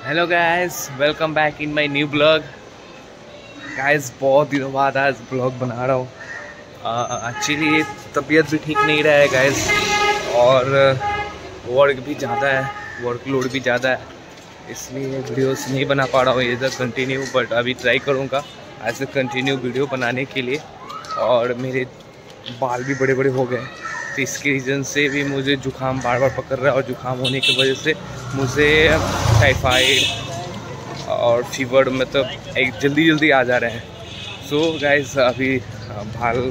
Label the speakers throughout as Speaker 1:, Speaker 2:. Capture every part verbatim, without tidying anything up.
Speaker 1: Hello guys, welcome back in my new blog. Guys बहुत दिनों बाद आज ब्लॉग बना रहा हूँ। एक्चुअली तबीयत भी ठीक नहीं रहा है गाइस, और वर्क भी ज़्यादा है, वर्कलोड भी ज़्यादा है, इसलिए वीडियोस नहीं बना पा रहा हूँ ये इधर कंटिन्यू। बट अभी ट्राई करूँगा ऐसे कंटिन्यू वीडियो बनाने के लिए। और मेरे बाल भी बड़े बड़े हो गए, तो इसके रीज़न से भी मुझे जुकाम बार बार पकड़ रहा है, और जुकाम होने की वजह से मुझे टाइफाइड और फीवर मतलब एक जल्दी जल्दी आ जा रहे हैं। सो गाइस अभी बाल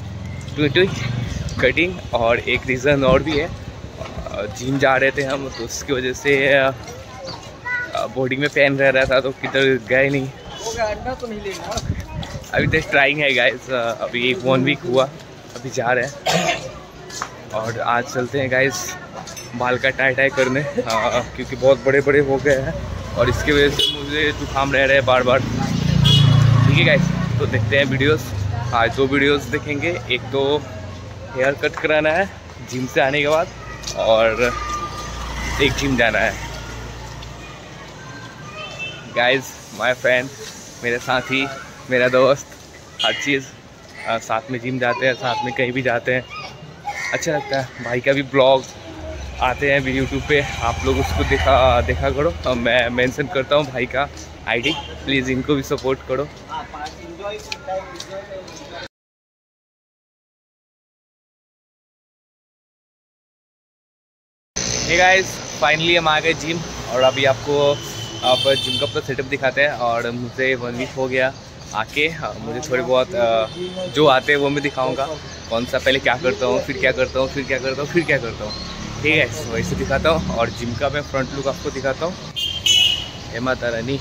Speaker 1: कटिंग, और एक रीज़न और भी है, जिम जा रहे थे हम, तो उसकी वजह से बॉडी में पेन रह रहा था, तो किधर गए नहीं। तो नहीं लेना अभी तक ट्राइंग है गाइस। अभी एक वन वीक हुआ, अभी जा रहे हैं, और आज चलते हैं गाइस बाल का टाई टाई करने, आ, क्योंकि बहुत बड़े बड़े हो गए हैं, और इसकी वजह से मुझे जुकाम रह रहे हैं बार बार। ठीक है गाइस, तो देखते हैं वीडियोस। आज दो वीडियोस देखेंगे, एक तो हेयर कट कराना है जिम से आने के बाद, और एक जिम जाना है। गाइस माय फ्रेंड, मेरे साथी, मेरा दोस्त, हर चीज़ साथ में जिम जाते हैं, साथ में कहीं भी जाते हैं, अच्छा लगता है। भाई का भी ब्लॉग आते हैं भी यूट्यूब पे, आप लोग उसको देखा देखा करो। और मैं मेंशन करता हूँ भाई का आईडी, प्लीज़ इनको भी सपोर्ट करो। हे गाइस, फाइनली हम आ गए जिम, और अभी आपको आप जिम का पूरा सेटअप दिखाते हैं। और मुझे वन वीक हो गया आके, मुझे थोड़े बहुत जो आते हैं वो मैं दिखाऊंगा, कौन सा पहले क्या करता हूँ, फिर क्या करता हूँ, फिर क्या करता हूँ, फिर क्या करता हूँ। ठीक है, वैसे दिखाता हूँ। और जिम का मैं फ्रंट लुक आपको दिखाता हूँ। हे माता रानी,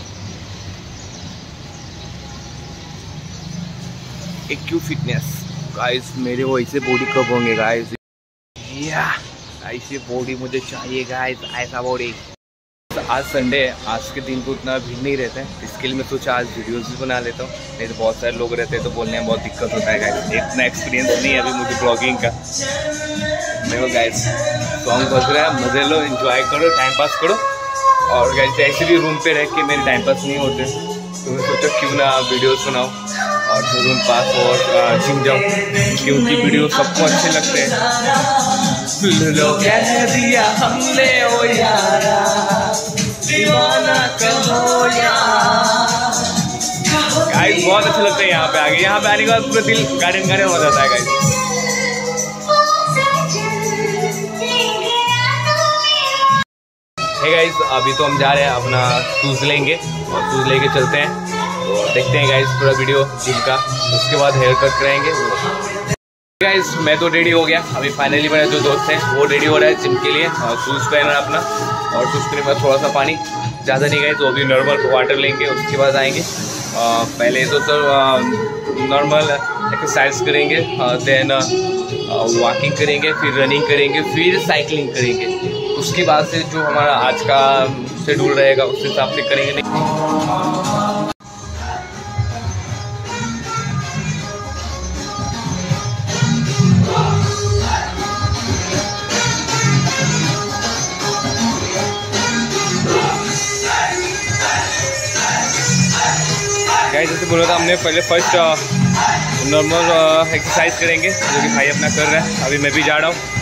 Speaker 1: एक क्यू फिटनेस गाइस, मेरे वैसे बॉडी कब होंगे गाइस, या ऐसी बॉडी मुझे चाहिए गाइस, ऐसा बॉडी। आज संडे है, आज के दिन को उतना भीड़ नहीं रहता है, इसके लिए मैं सोचा आज वीडियोस भी बना लेता हूँ। नहीं तो बहुत सारे लोग रहते हैं तो बोलने में बहुत दिक्कत होता है गाइस, इतना एक्सपीरियंस नहीं है अभी मुझे ब्लॉगिंग का। देखो गाइस, सॉन्ग बज रहा है, मजे लो, एंजॉय करो, टाइम पास करो। और गाइस ऐसे भी रूम पे रह के मेरे टाइम पास नहीं होते, तो मैं सोचा क्यों ना वीडियोज़ बनाओ और रूम पास और जिम जाओ, क्योंकि वीडियो सबको अच्छे लगते हैं। लो कह दिया हमने ओ यारा, दीवाना कहो यार। गाइस बहुत अच्छा लगता है यहाँ पे आके, यहाँ पे आने के बाद पूरा दिल गार्डन गार्डन हो जाता है गाइस। हे गाइस, अभी तो हम जा रहे हैं, अपना शूज़ लेंगे और शूज़ लेके चलते हैं। तो देखते हैं गाइस पूरा वीडियो जिम का, उसके बाद हेयर कट कराएंगे। गाइस मैं तो रेडी हो गया, अभी फाइनली मेरा जो दोस्त है वो रेडी हो रहा है जिम के लिए, और शूज़ पहना है अपना, और शूज़ पहने में थोड़ा सा पानी, ज़्यादा नहीं गए तो अभी नॉर्मल वाटर लेंगे, उसके बाद आएंगे। आ, पहले तो सर नॉर्मल एक्सरसाइज करेंगे, देन वॉकिंग करेंगे, फिर रनिंग करेंगे, फिर साइकिलिंग करेंगे। उसके बाद से जो हमारा आज का शेड्यूल रहेगा उस हिसाब से करेंगे। गाइस जैसे बोला था हमने, पहले फर्स्ट नॉर्मल एक्सरसाइज करेंगे, जो कि भाई अपना कर रहा है, अभी मैं भी जा रहा हूँ।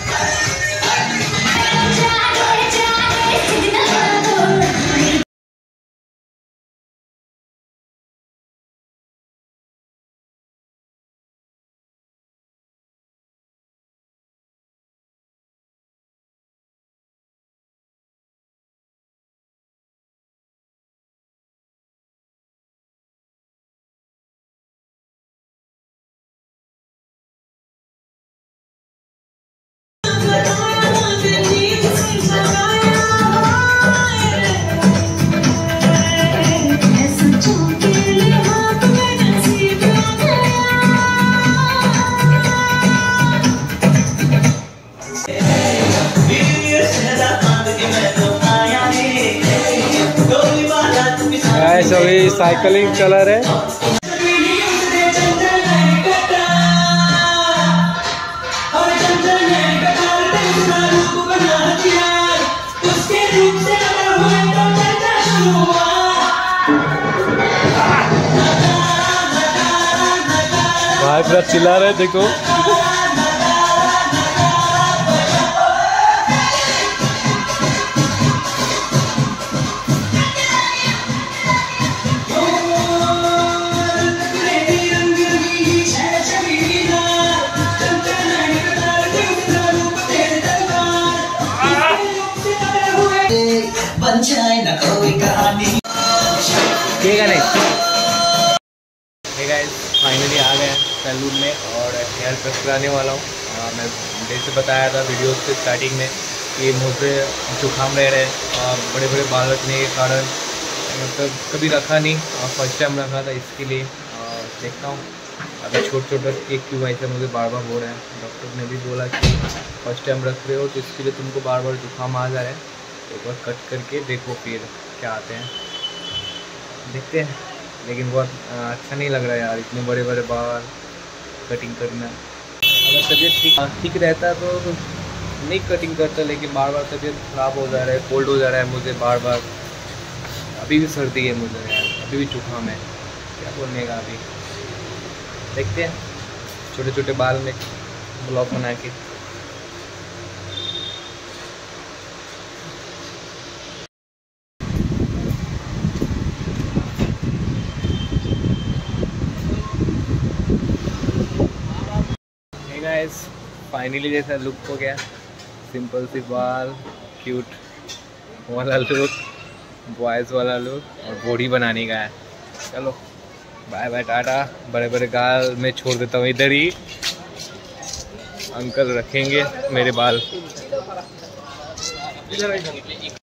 Speaker 2: अभी साइकिलिंग चला रहे।
Speaker 3: उसके रूप से
Speaker 1: भाई पूरा चिल्ला रहे देखो। ठीक है नहीं फाइनली आ गए सैलून में और हेयर कट कराने वाला हूँ। मैं जैसे बताया था वीडियो के स्टार्टिंग में कि मुझे जुकाम रह रहे हैं, बड़े बड़े बाल रखने के कारण मतलब कभी रखा नहीं और फर्स्ट टाइम रखा था, इसके लिए देखता हूँ अगर छोटे छोटे केक क्यों ऐसे मुझे बार बार हो रहे हैं। डॉक्टर ने भी बोला कि फर्स्ट टाइम रख रहे हो तो इसके लिए तुमको बार बार जुकाम आ जा रहा है, तो एक बार कट करके देखो फिर क्या आते हैं, देखते हैं। लेकिन बहुत अच्छा नहीं लग रहा है यार, इतने बड़े बड़े बाल कटिंग करना। अगर तबीयत ठीक ठीक रहता तो नहीं कटिंग करता, लेकिन बार बार तबीयत ख़राब हो जा रहा है, कोल्ड हो जा रहा है मुझे बार बार। अभी भी सर्दी है मुझे यार, अभी भी जुकाम है, क्या बोलने का। अभी देखते हैं छोटे छोटे बाल में ब्लॉक बना के। गाइस फाइनली जैसा लुक हो गया, सिंपल सी बाल, क्यूट वाला लुक, बॉयज़ वाला लुक और बॉडी बनाने का है। चलो बाय बाय टाटा। बड़े बड़े गाल मैं छोड़ देता हूँ इधर ही, अंकल रखेंगे मेरे बाल।